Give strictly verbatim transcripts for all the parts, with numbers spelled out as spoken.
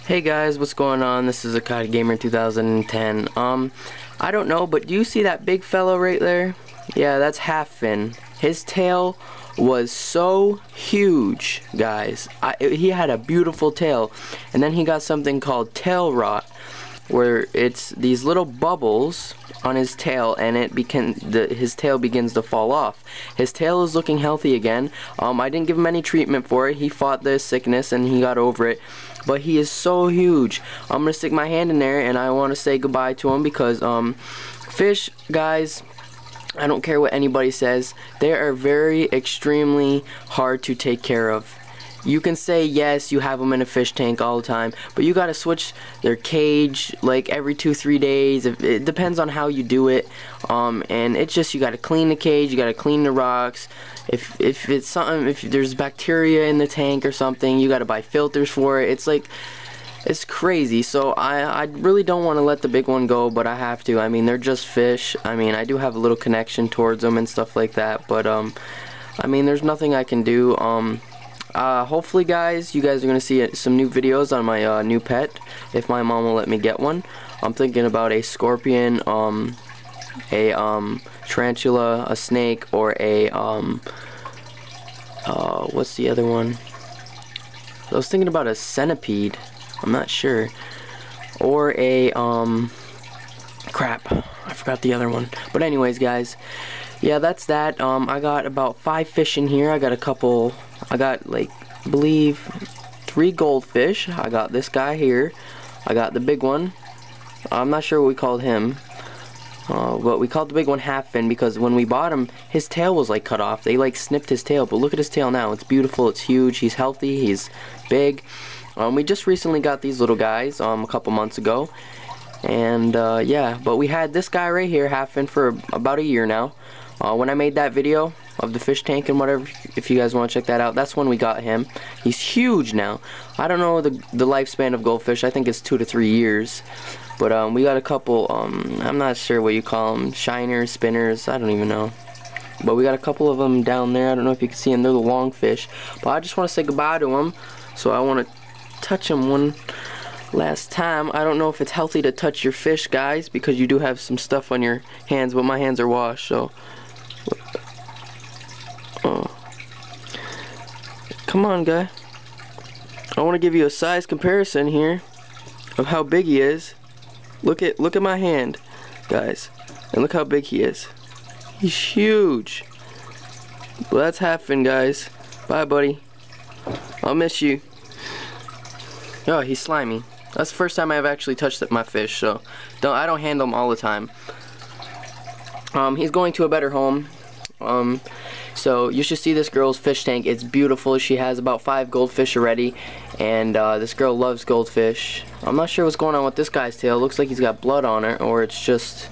Hey guys, what's going on? This is Akad Gamer two thousand ten. Um, I don't know, but do you see that big fellow right there? Yeah, that's half fin. His tail was so huge, guys. I, he had a beautiful tail, and then he got something called tail rot, where it's these little bubbles on his tail, and it begin the his tail begins to fall off. His tail is looking healthy again. Um, I didn't give him any treatment for it. He fought the sickness and he got over it. But he is so huge. I'm gonna stick my hand in there, and I want to say goodbye to him because um, fish, guys, I don't care what anybody says, they are very extremely hard to take care of. You can say yes, you have them in a fish tank all the time, but you gotta switch their cage like every two three days. It depends on how you do it, um, and it's just you gotta clean the cage, you gotta clean the rocks. If if it's something, if there's bacteria in the tank or something, you gotta buy filters for it. It's like, it's crazy. So I I really don't want to let the big one go, but I have to. I mean, they're just fish. I mean, I do have a little connection towards them and stuff like that, but um, I mean, there's nothing I can do. Um. Uh, hopefully, guys, you guys are going to see some new videos on my uh, new pet, if my mom will let me get one. I'm thinking about a scorpion, um, a um, tarantula, a snake, or a, um, uh, what's the other one? I was thinking about a centipede. I'm not sure. Or a, um, crap, I forgot the other one. But anyways, guys, yeah, that's that. Um, I got about five fish in here. I got a couple... I got, like, I believe three goldfish. I got this guy here. I got the big one. I'm not sure what we called him, uh, but we called the big one half fin because when we bought him, his tail was like cut off. They like snipped his tail, but look at his tail now. It's beautiful. It's huge. He's healthy. He's big. Um, we just recently got these little guys um, a couple months ago, and uh, yeah. But we had this guy right here, half fin, for about a year now. Uh, when I made that video of the fish tank and whatever, if you guys want to check that out, that's when we got him. He's huge now. I don't know the the lifespan of goldfish. I think it's two to three years. But um, we got a couple, um, I'm not sure what you call them, shiners, spinners, I don't even know. But we got a couple of them down there. I don't know if you can see them. They're the long fish. But I just want to say goodbye to them. So I want to touch them one last time. I don't know if it's healthy to touch your fish, guys, because you do have some stuff on your hands, but my hands are washed, so... Oh. Come on, guy. I want to give you a size comparison here of how big he is. Look at look at my hand, guys, and look how big he is. He's huge. Well, that's half fin, guys. Bye, buddy. I'll miss you. Oh, he's slimy. That's the first time I've actually touched my fish, so don't I don't handle him all the time. Um, he's going to a better home. Um, so you should see this girl's fish tank. It's beautiful. She has about five goldfish already, and uh, this girl loves goldfish. I'm not sure what's going on with this guy's tail. It looks like he's got blood on it, or it's just,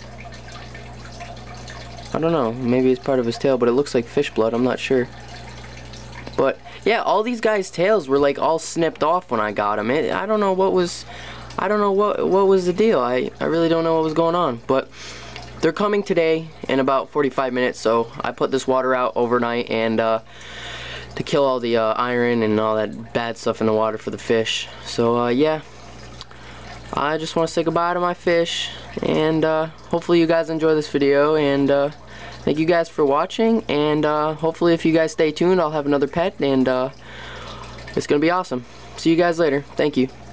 I don't know, maybe it's part of his tail, but it looks like fish blood. I'm not sure. But yeah, all these guys' tails were like all snipped off when I got them. It, I don't know what was, I don't know what what was the deal. I I really don't know what was going on, but. They're coming today in about forty-five minutes, so I put this water out overnight and uh, to kill all the uh, iron and all that bad stuff in the water for the fish. So uh, yeah, I just want to say goodbye to my fish, and uh, hopefully you guys enjoy this video, and uh, thank you guys for watching, and uh, hopefully if you guys stay tuned, I'll have another pet, and uh, it's gonna be awesome. See you guys later. Thank you.